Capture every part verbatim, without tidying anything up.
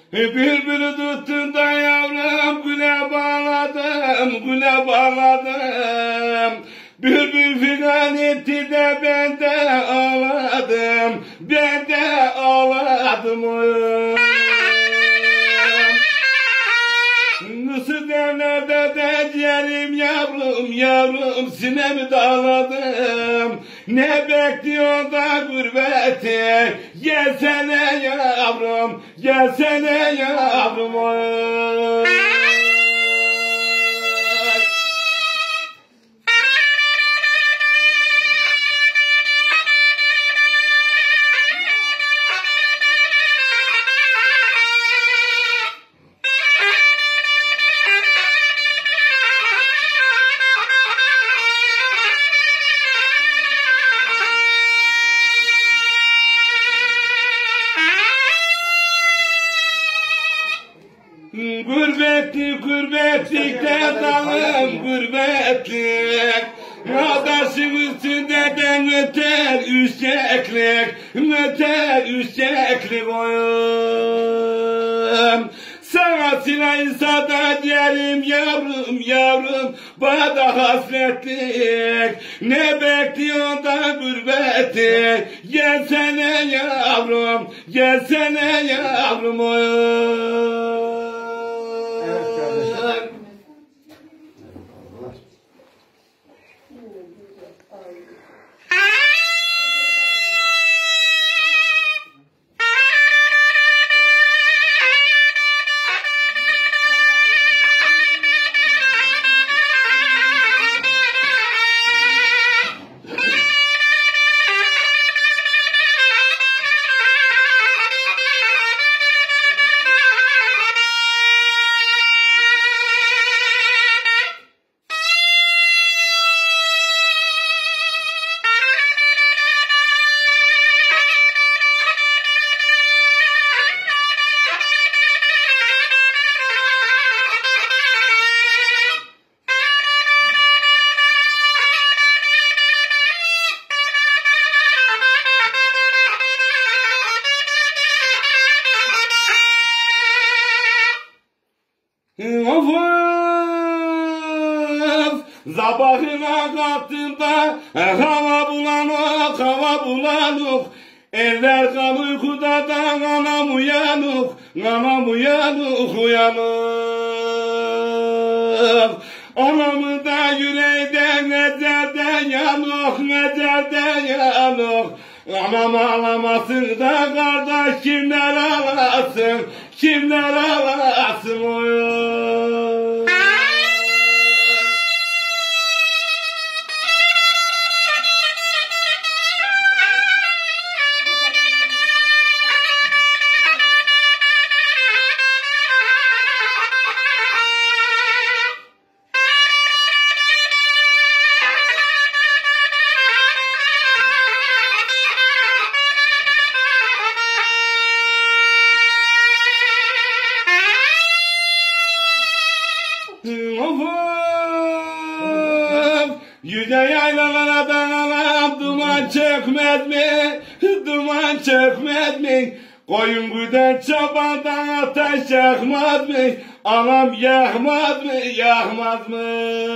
Bülbülü tuttun da yavrum güle bağladım, güle bağladım. Bülbül figan etti de ben de ağladım, ben de ağladım. Nasıl derlerde de ciğerim yavrum, yavrum sinemi dağladım. Ne bekliyor da gurbeti, gelsene yavrum, gelsene yavrum. Gurbetlik, gurbetlikte dalım gurbetlik. Kardeşim üstünden öter üşeklik, öter üşeklik oyum. Sana silaysa da diyelim yavrum, yavrum, bana hasretlik. Ne bekliyor da gurbeti, gelsene yavrum, gelsene yavrum oyum. Of of, sabahına kalktığımda hava bulanık, hava bulanık. Eller kan uykuda da anam uyanık, anam uyanık, uyanık. Anamı da yüreğden ecelden yanık, ecelden yanık. Anam ağlamasın da kardeş kimler ağlasın, kimler ağlasın oyun. Of of, yüce yaylalara dağılam duman çökmez mi, duman çökmez mi? Koyun güden çobandan ateş yakmaz mı, anam yakmaz mı, yakmaz mı?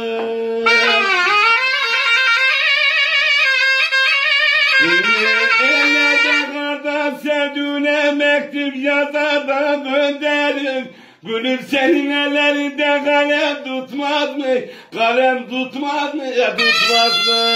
Ellerde kardan sevdiğine mektup yazar da gönderir. Gülüm senin ellerinde kalem tutmaz mı? Kalem tutmaz mı? Ya tutmaz mı?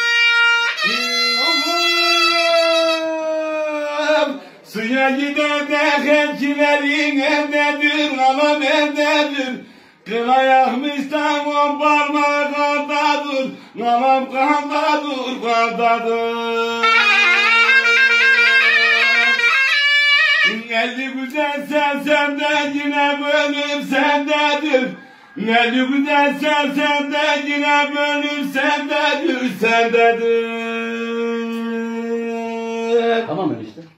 Suya gider de Kına yakmış tamam parmağı kandadır. Anam kandadır, kandadır. Nelli güzel sen senden yine bölüm sendedir. Nelli güzel sen senden yine bölüm sendedir, sendedir. Tamam öyle işte.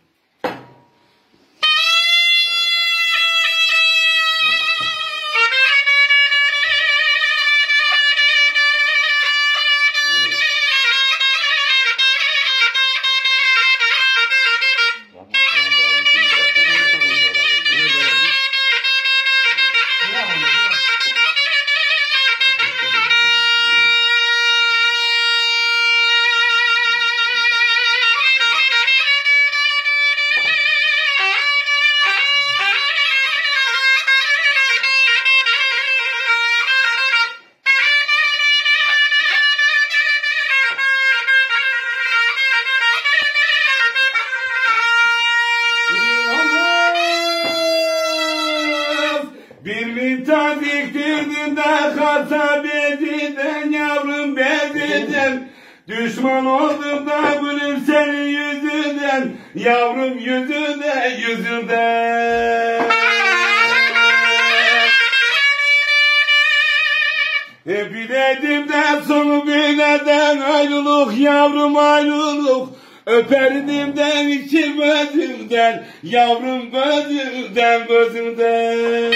Bir mintan diktirdin de kasa beziden yavrum beziden. Düşman oldum da gülüm senin yüzünden. Yavrum yüzünden yüzünden. E biledimden sonu bileden ayrılık yavrum ayrılık. Öperdimden içim gözümden, yavrum gözümden gözümden.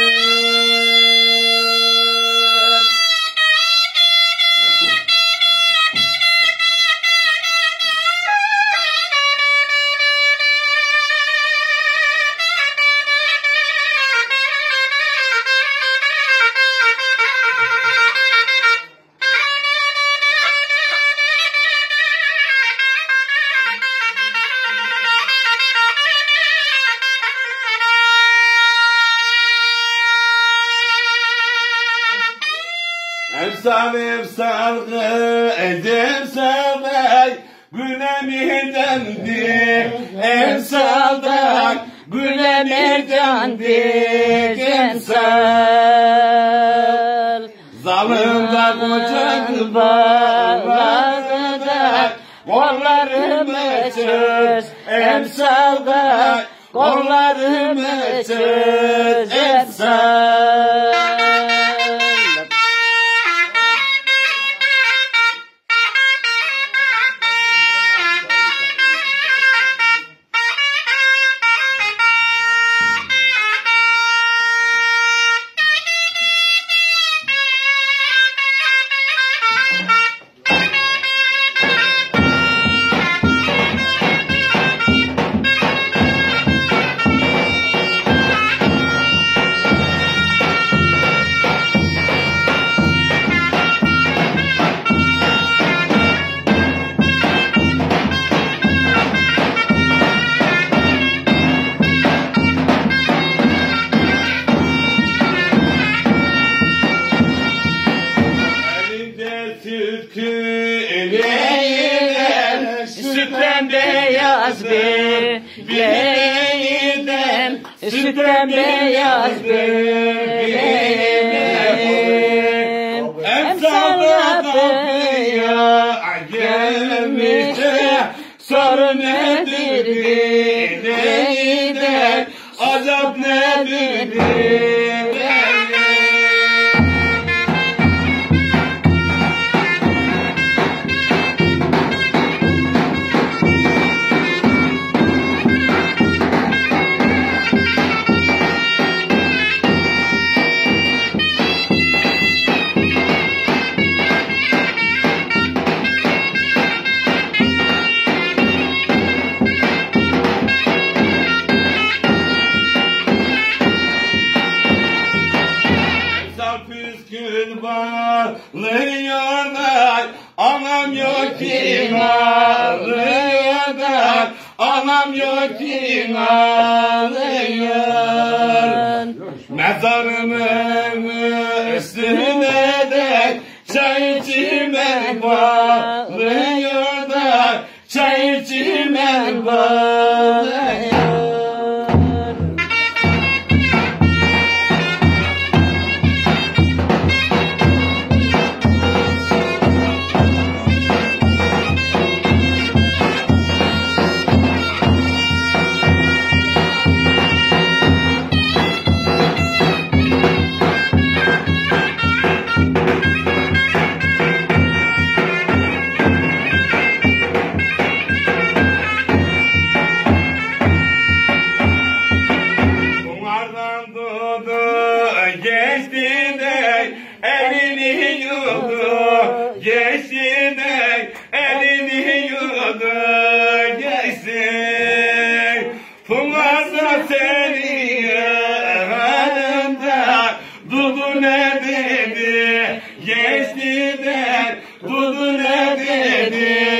Efsane efsane edem sevmek günemirdendir. Efsane günemirdendir. Emsal zalımda kocan bağlarda kollarımı çöz. Emsalda kollarımı çöz. Emsal. Sütten beyaz bir bileğinden, sütten beyaz bir bileğim. Emsalda kapıya gelmişse sorun nedir bileğinden, azap nedir bileğinden. Püskül bağlıyorlar, anam yok ki ağlıyorlar, anam yok ki ağlıyor. Mezarımın üstüne de çay içime bağlıyorlar, çay içime bağlıyor. geçsin ey, elini yudu geçsin. Fumarsa seni yanında, dudu ne dedi, geçti de dudu ne dedi.